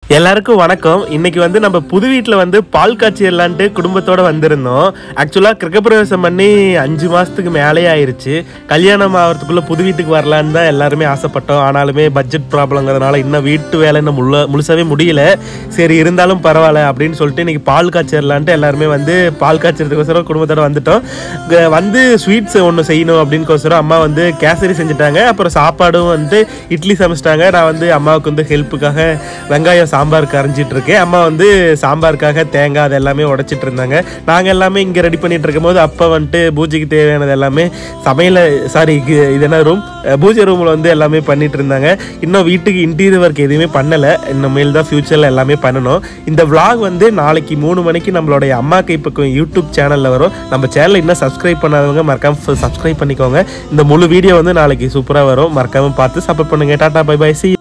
எல்லாருக்கும் வணக்கம். இன்னைக்கு வந்து நம்ம புது வீட்டில் வந்து பால் காய்ச்சிடலான்ட்டு குடும்பத்தோடு வந்திருந்தோம். ஆக்சுவலாக கிரகப்பிரவேசம் பண்ணி 5 மாதத்துக்கு மேலே ஆயிடுச்சு. கல்யாணம் ஆகிறதுக்குள்ளே புது வீட்டுக்கு வரலான்னு தான் எல்லாருமே ஆசைப்பட்டோம். ஆனாலுமே பட்ஜெட் ப்ராப்ளங்கிறதுனால இன்னும் வீட்டு வேலை இன்னும் முழுசாவே முடியல. சரி இருந்தாலும் பரவாயில்ல அப்படின்னு சொல்லிட்டு இன்னைக்கு பால் காய்ச்சிடலான்ட்டு எல்லாருமே வந்து பால் காய்ச்சறதுக்கோசரம் குடும்பத்தோடு வந்துட்டோம். வந்து ஸ்வீட்ஸ் ஒன்று செய்யணும் அப்படின்னுக்கோசரம் அம்மா வந்து கேசரி செஞ்சுட்டாங்க. அப்புறம் சாப்பாடும் வந்து இட்லி சமைச்சிட்டாங்க. நான் வந்து அம்மாவுக்கு வந்து ஹெல்ப்புக்காக வெங்காயம் சாம்பாருக்கு அரைஞ்சிட்டு இருக்கேன். அம்மா வந்து சாம்பாருக்காக தேங்காய் அது எல்லாமே உடைச்சிட்டு இருந்தாங்க. நாங்கள் எல்லாமே இங்கே ரெடி பண்ணிட்டு இருக்கும் போது அப்போ வந்துட்டு பூஜைக்கு தேவையானது எல்லாமே இது என்ன ரூம் பூஜை ரூமில் வந்து எல்லாமே பண்ணிட்டு இருந்தாங்க. இன்னும் வீட்டுக்கு இன்டீரியர் ஒர்க் எதுவுமே பண்ணலை. இனிமேல் தான் ஃபியூச்சரில் எல்லாமே பண்ணணும். இந்த விளாக் வந்து நாளைக்கு 3 மணிக்கு நம்மளுடைய அம்மா கைப்பக்கம் யூடியூப் சேனலில் வரும். நம்ம சேனலை இன்னும் சப்ஸ்கிரைப் பண்ணாதவங்க மறக்காம சப்ஸ்கிரைப் பண்ணிக்கோங்க. இந்த முழு வீடியோ வந்து நாளைக்கு சூப்பராக வரும். மறக்காம பார்த்து சப்போர்ட் பண்ணுங்க. Tata bye by. சி